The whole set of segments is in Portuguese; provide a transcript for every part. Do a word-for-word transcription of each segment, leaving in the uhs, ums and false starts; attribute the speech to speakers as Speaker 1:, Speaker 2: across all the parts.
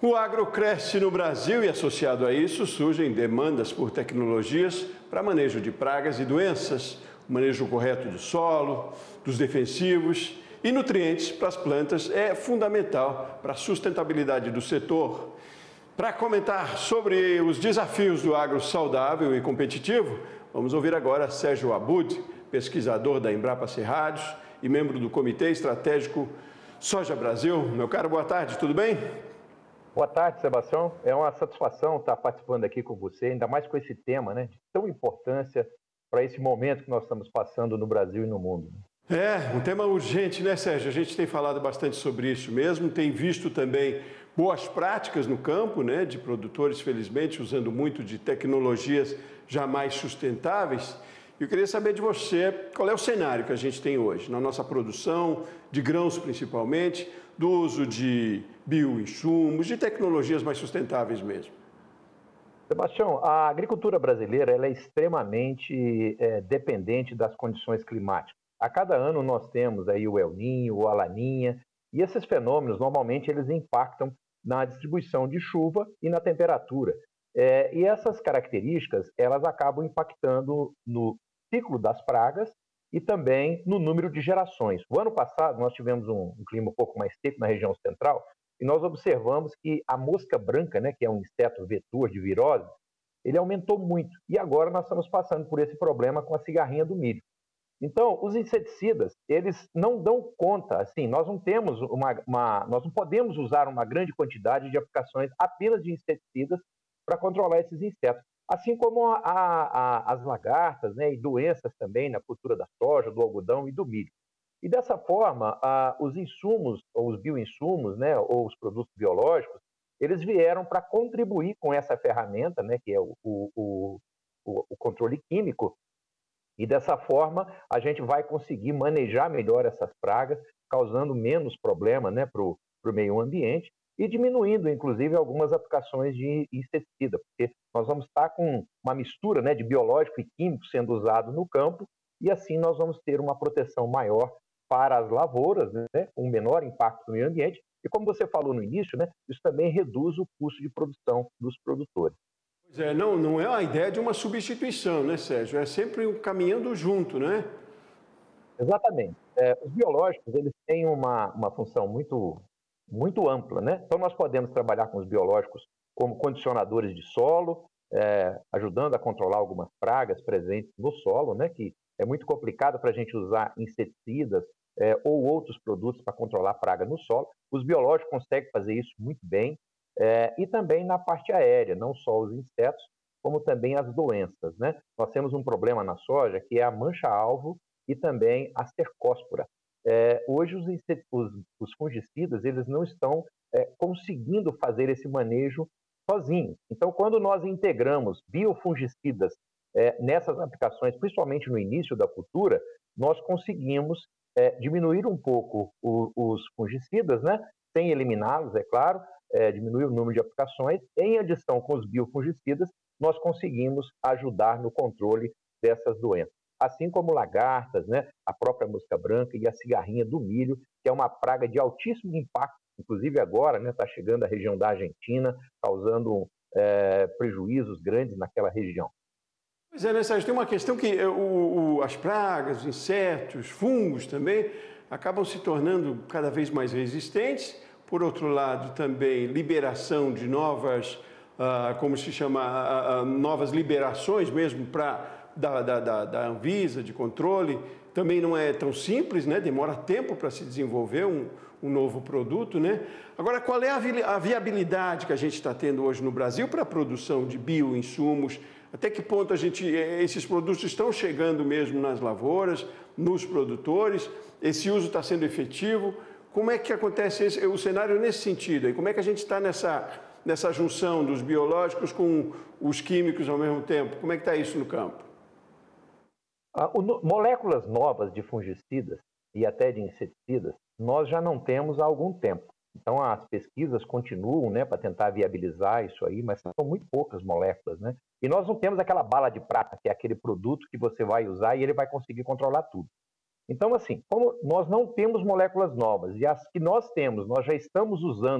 Speaker 1: O agro cresce no Brasil e, associado a isso, surgem demandas por tecnologias para manejo de pragas e doenças, o manejo correto do solo, dos defensivos e nutrientes para as plantas é fundamental para a sustentabilidade do setor. Para comentar sobre os desafios do agro saudável e competitivo, vamos ouvir agora Sérgio Abud, pesquisador da Embrapa Cerrados e membro do Comitê Estratégico Soja Brasil. Meu caro, boa tarde, tudo bem?
Speaker 2: Boa tarde, Sebastião. É uma satisfação estar participando aqui com você, ainda mais com esse tema, né, de tão importância para esse momento que nós estamos passando no Brasil e no mundo.
Speaker 1: É, um tema urgente, né, Sérgio? A gente tem falado bastante sobre isso mesmo, tem visto também boas práticas no campo, né, de produtores, felizmente, usando muito de tecnologias já mais sustentáveis. Eu queria saber de você qual é o cenário que a gente tem hoje na nossa produção, de grãos principalmente, do uso de bioinsumos, de tecnologias mais sustentáveis mesmo.
Speaker 2: Sebastião, a agricultura brasileira ela é extremamente é, dependente das condições climáticas. A cada ano nós temos aí o El Niño, o Laninha, e esses fenômenos normalmente eles impactam na distribuição de chuva e na temperatura. É, e essas características elas acabam impactando no ciclo das pragas e também no número de gerações. O ano passado nós tivemos um, um clima um pouco mais seco na região central e nós observamos que a mosca branca, né, que é um inseto vetor de virose, ele aumentou muito. E agora nós estamos passando por esse problema com a cigarrinha do milho. Então, os inseticidas, eles não dão conta, assim, nós não temos uma, uma nós não podemos usar uma grande quantidade de aplicações apenas de inseticidas para controlar esses insetos. Assim como a, a, as lagartas, né, e doenças também na cultura da soja, do algodão e do milho. E dessa forma, a, os insumos, ou os bioinsumos, né, ou os produtos biológicos, eles vieram para contribuir com essa ferramenta, né, que é o, o, o, o controle químico, e dessa forma a gente vai conseguir manejar melhor essas pragas, causando menos problema, né, para o meio ambiente, e diminuindo, inclusive, algumas aplicações de inseticida, porque nós vamos estar com uma mistura, né, de biológico e químico sendo usado no campo, e assim nós vamos ter uma proteção maior para as lavouras, né, um menor impacto no meio ambiente, e como você falou no início, né, isso também reduz o custo de produção dos produtores.
Speaker 1: Pois é, não, não é a ideia de uma substituição, né, Sérgio? É sempre um caminhando junto, né?
Speaker 2: Exatamente. É, os biológicos, eles têm uma, uma função muito muito ampla, né? Então nós podemos trabalhar com os biológicos como condicionadores de solo, é, ajudando a controlar algumas pragas presentes no solo, né? Que é muito complicado para a gente usar inseticidas é, ou outros produtos para controlar praga no solo. Os biológicos conseguem fazer isso muito bem, é, e também na parte aérea, não só os insetos, como também as doenças, né? Nós temos um problema na soja que é a mancha-alvo e também a cercóspora. É, hoje os, os, os fungicidas eles não estão é, conseguindo fazer esse manejo sozinhos. Então, quando nós integramos biofungicidas é, nessas aplicações, principalmente no início da cultura, nós conseguimos é, diminuir um pouco o, os fungicidas, né? Sem eliminá-los, é claro, é, diminuir o número de aplicações. Em adição com os biofungicidas, nós conseguimos ajudar no controle dessas doenças. Assim como lagartas, né, a própria mosca branca e a cigarrinha do milho, que é uma praga de altíssimo impacto, inclusive agora está, né, chegando à região da Argentina, causando é, prejuízos grandes naquela região.
Speaker 1: Pois é, né, Sérgio? Tem uma questão que o, o, as pragas, os insetos, fungos também, acabam se tornando cada vez mais resistentes. Por outro lado, também liberação de novas, uh, como se chama, uh, uh, novas liberações mesmo para... Da, da, da Anvisa, de controle, também não é tão simples, né? Demora tempo para se desenvolver um, um novo produto, né? Agora, qual é a viabilidade que a gente está tendo hoje no Brasil para a produção de bioinsumos? Até que ponto a gente, esses produtos estão chegando mesmo nas lavouras, nos produtores? Esse uso está sendo efetivo? Como é que acontece esse, o cenário nesse sentido? E como é que a gente está nessa, nessa junção dos biológicos com os químicos ao mesmo tempo? Como é que está isso no campo?
Speaker 2: Ah, o, moléculas novas de fungicidas e até de inseticidas, nós já não temos há algum tempo. Então, as pesquisas continuam, né, para tentar viabilizar isso aí, mas são muito poucas moléculas, né? E nós não temos aquela bala de prata, que é aquele produto que você vai usar e ele vai conseguir controlar tudo. Então, assim, como nós não temos moléculas novas e as que nós temos, nós já estamos usando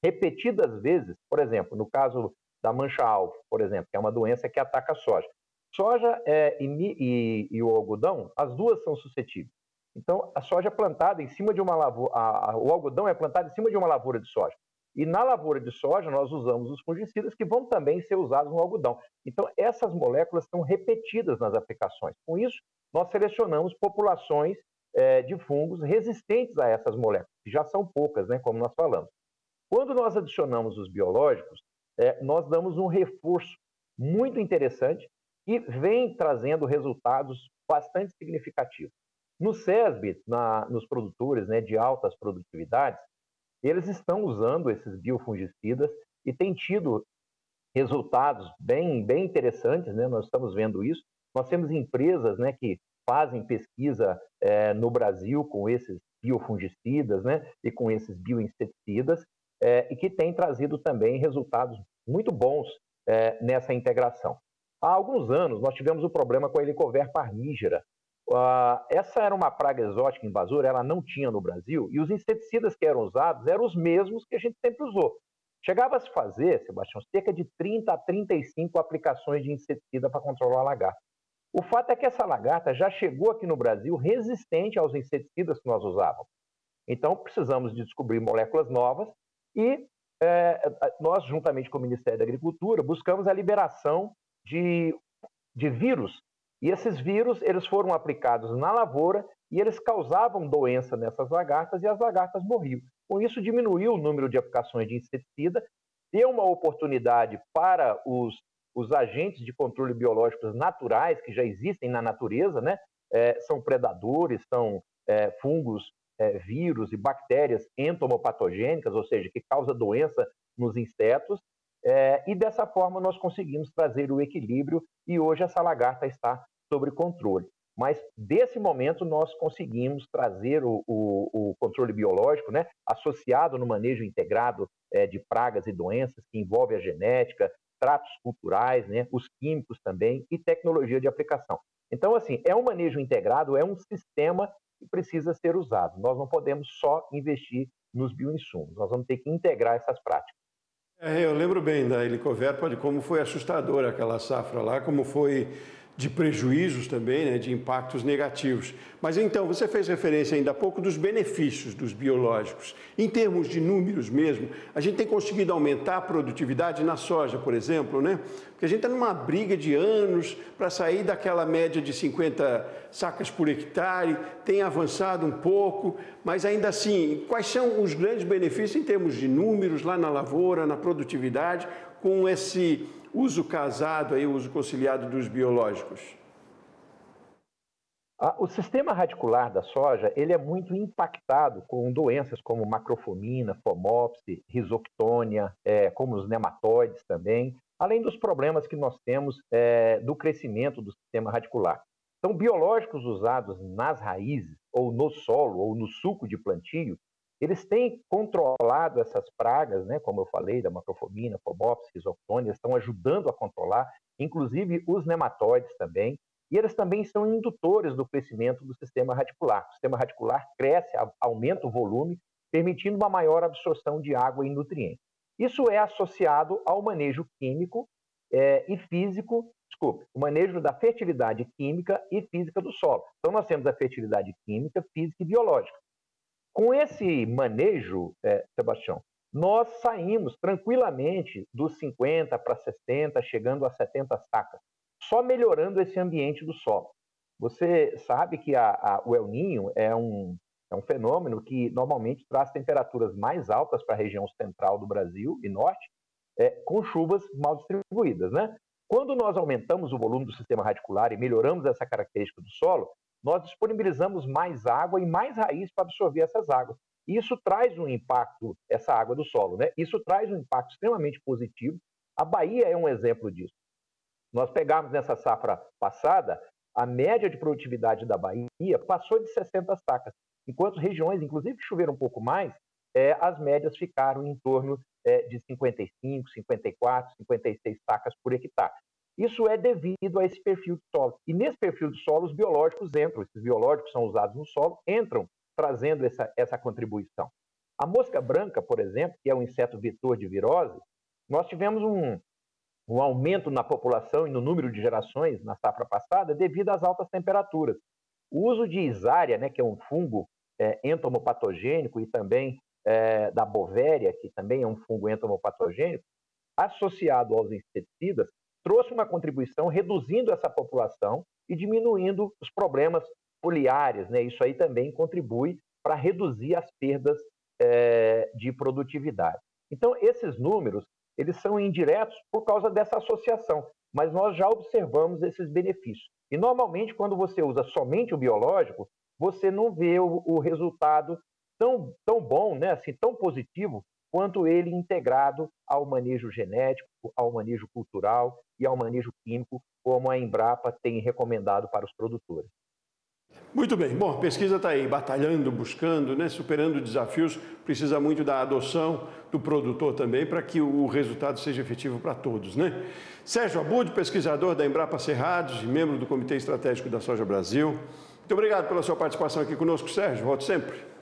Speaker 2: repetidas vezes, por exemplo, no caso da mancha-alvo, por exemplo, que é uma doença que ataca a soja. Soja é, e, e, e o algodão, as duas são suscetíveis. Então, a soja é plantada em cima de uma lavoura, a, a, o algodão é plantado em cima de uma lavoura de soja. E na lavoura de soja, nós usamos os fungicidas que vão também ser usados no algodão. Então, essas moléculas são repetidas nas aplicações. Com isso, nós selecionamos populações é, de fungos resistentes a essas moléculas, que já são poucas, né, como nós falamos. Quando nós adicionamos os biológicos, é, nós damos um reforço muito interessante e vem trazendo resultados bastante significativos. No SESB, na, nos produtores, né, de altas produtividades, eles estão usando esses biofungicidas e têm tido resultados bem, bem interessantes, né? Nós estamos vendo isso. Nós temos empresas, né, que fazem pesquisa é, no Brasil com esses biofungicidas, né, e com esses bioinseticidas, é, e que têm trazido também resultados muito bons é, nessa integração. Há alguns anos, nós tivemos o um problema com a Helicover parmígera. Uh, essa era uma praga exótica invasora, ela não tinha no Brasil, e os inseticidas que eram usados eram os mesmos que a gente sempre usou. Chegava a se fazer, Sebastião, cerca de trinta a trinta e cinco aplicações de inseticida para controlar a lagarta. O fato é que essa lagarta já chegou aqui no Brasil resistente aos inseticidas que nós usávamos. Então, precisamos de descobrir moléculas novas e é, nós, juntamente com o Ministério da Agricultura, buscamos a liberação de, de vírus. E esses vírus, eles foram aplicados na lavoura e eles causavam doença nessas lagartas e as lagartas morriam. Com isso, diminuiu o número de aplicações de inseticida, deu uma oportunidade para os, os agentes de controle biológicos naturais que já existem na natureza, né? É, são predadores, são é, fungos, é, vírus e bactérias entomopatogênicas, ou seja, que causam doença nos insetos. É, e dessa forma nós conseguimos trazer o equilíbrio e hoje essa lagarta está sob controle. Mas desse momento nós conseguimos trazer o, o, o controle biológico, né, associado no manejo integrado é, de pragas e doenças, que envolve a genética, tratos culturais, né, os químicos também e tecnologia de aplicação. Então, assim, é um manejo integrado, é um sistema que precisa ser usado. Nós não podemos só investir nos bioinsumos, nós vamos ter que integrar essas práticas.
Speaker 1: É, eu lembro bem da Helicover, de como foi assustadora aquela safra lá, como foi de prejuízos também, né, de impactos negativos. Mas então, você fez referência ainda há pouco dos benefícios dos biológicos. Em termos de números mesmo, a gente tem conseguido aumentar a produtividade na soja, por exemplo, né? Porque a gente está numa briga de anos para sair daquela média de cinquenta sacas por hectare, tem avançado um pouco, mas ainda assim, quais são os grandes benefícios em termos de números lá na lavoura, na produtividade, com esse uso casado, aí, o uso conciliado dos biológicos?
Speaker 2: O sistema radicular da soja ele é muito impactado com doenças como macrofomina, fomopse, risoctônia, é, como os nematóides também, além dos problemas que nós temos é, do crescimento do sistema radicular. Então, biológicos usados nas raízes, ou no solo, ou no suco de plantio, eles têm controlado essas pragas, né, como eu falei, da macrofomina, fomopse, risoctônia, estão ajudando a controlar, inclusive os nematóides também, e eles também são indutores do crescimento do sistema radicular. O sistema radicular cresce, aumenta o volume, permitindo uma maior absorção de água e nutrientes. Isso é associado ao manejo químico é, e físico, desculpe, o manejo da fertilidade química e física do solo. Então, nós temos a fertilidade química, física e biológica. Com esse manejo, é, Sebastião, nós saímos tranquilamente dos cinquenta para sessenta, chegando a setenta sacas, só melhorando esse ambiente do solo. Você sabe que a, a, o El Niño é um, é um fenômeno que normalmente traz temperaturas mais altas para a região central do Brasil e norte, é, com chuvas mal distribuídas, né? Quando nós aumentamos o volume do sistema radicular e melhoramos essa característica do solo, nós disponibilizamos mais água e mais raiz para absorver essas águas. E isso traz um impacto, essa água do solo, né? Isso traz um impacto extremamente positivo. A Bahia é um exemplo disso. Nós pegamos nessa safra passada, a média de produtividade da Bahia passou de sessenta sacas, enquanto regiões, inclusive que choveram um pouco mais, é, as médias ficaram em torno é, de cinquenta e cinco, cinquenta e quatro, cinquenta e seis sacas por hectare. Isso é devido a esse perfil de solo. E nesse perfil de solo, os biológicos entram. Esses biológicos são usados no solo, entram trazendo essa, essa contribuição. A mosca branca, por exemplo, que é um inseto vetor de virose, nós tivemos um, um aumento na população e no número de gerações na safra passada devido às altas temperaturas. O uso de Isária, né, que é um fungo é, entomopatogênico, e também é, da Bovéria, que também é um fungo entomopatogênico, associado aos inseticidas, trouxe uma contribuição reduzindo essa população e diminuindo os problemas foliares, né? Isso aí também contribui para reduzir as perdas é, de produtividade. Então, esses números, eles são indiretos por causa dessa associação, mas nós já observamos esses benefícios. E, normalmente, quando você usa somente o biológico, você não vê o, o resultado tão, tão bom, né? Assim, tão positivo, quanto ele integrado ao manejo genético, ao manejo cultural e ao manejo químico, como a Embrapa tem recomendado para os produtores.
Speaker 1: Muito bem. Bom, a pesquisa está aí, batalhando, buscando, né, superando desafios, precisa muito da adoção do produtor também para que o resultado seja efetivo para todos, né? Sérgio Abud, pesquisador da Embrapa Cerrados e membro do Comitê Estratégico da Soja Brasil. Muito obrigado pela sua participação aqui conosco, Sérgio. Volte sempre.